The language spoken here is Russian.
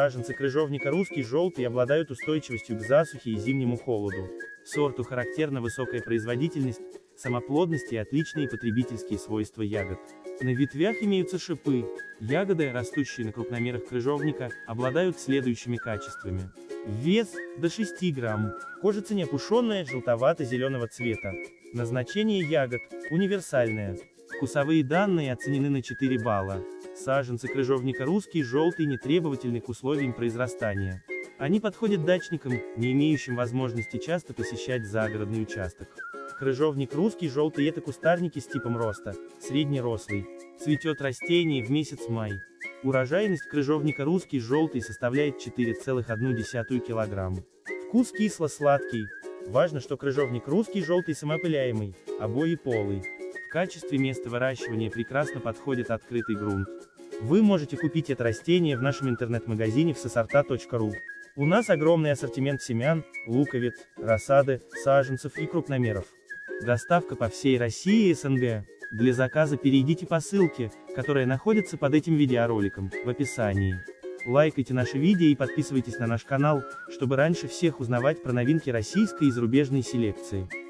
Саженцы крыжовника русский желтый обладают устойчивостью к засухе и зимнему холоду. Сорту характерна высокая производительность, самоплодность и отличные потребительские свойства ягод. На ветвях имеются шипы. Ягоды, растущие на крупномерах крыжовника, обладают следующими качествами. Вес – до 6 грамм. Кожица неопушенная, желтовато-зеленого цвета. Назначение ягод – универсальное. Вкусовые данные оценены на 4 балла. Саженцы крыжовника русский желтый нетребовательны к условиям произрастания. Они подходят дачникам, не имеющим возможности часто посещать загородный участок. Крыжовник русский желтый – это кустарники с типом роста, среднерослый. Цветет растение в месяц май. Урожайность крыжовника русский желтый составляет 4,1 кг. Вкус кисло-сладкий. Важно, что крыжовник русский желтый самоопыляемый, обоеполый. В качестве места выращивания прекрасно подходит открытый грунт. Вы можете купить это растение в нашем интернет-магазине всесорта.ру. У нас огромный ассортимент семян, луковиц, рассады, саженцев и крупномеров. Доставка по всей России и СНГ. Для заказа перейдите по ссылке, которая находится под этим видеороликом, в описании. Лайкайте наши видео и подписывайтесь на наш канал, чтобы раньше всех узнавать про новинки российской и зарубежной селекции.